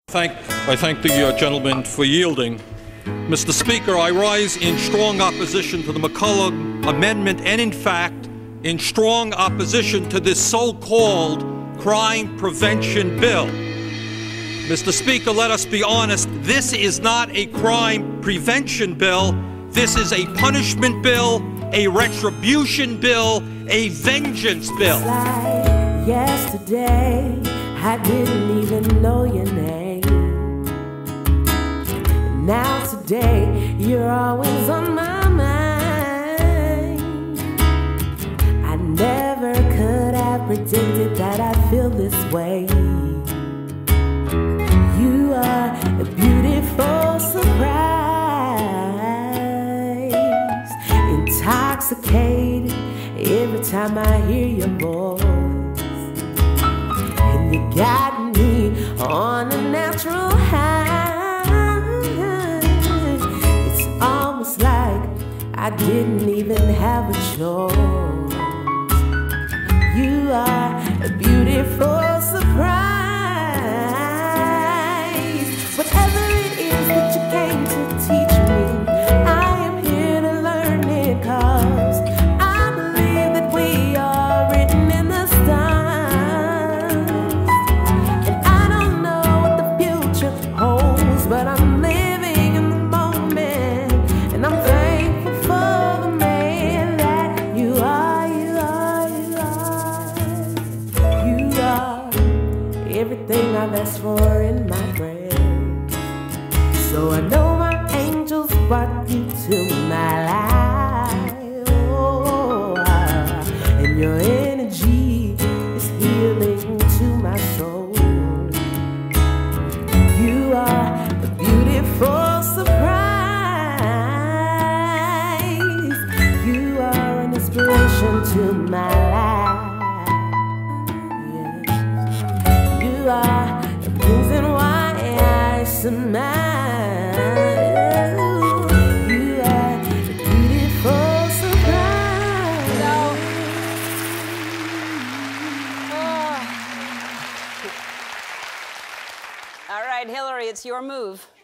I thank the gentleman for yielding. Mr. Speaker, I rise in strong opposition to the McCulloch Amendment and, in fact, in strong opposition to this so-called crime prevention bill. Mr. Speaker, let us be honest. This is not a crime prevention bill. This is a punishment bill, a retribution bill, a vengeance bill. It's like yesterday, I didn't even know your name. Now today, you're always on my mind. I never could have predicted that I'd feel this way. You are a beautiful surprise, intoxicated every time I hear your voice. And you got me on a natural high. I didn't even have a choice. You are a beautiful surprise. Whatever it is that you came to teach me, I am here to learn it, 'cause I believe that we are written in the stars. And I don't know what the future holds, but I'm living in the moment, and I'm thankful for the man that you are, you are, you are. You are everything I've asked for in my prayers. So I know my angels brought you to my life. Oh, and your energy is healing to my soul. You are a beautiful surprise. You are an inspiration to my life. Yeah. You are the reason why I smile. You are a beautiful surprise. All right, Hillary, it's your move.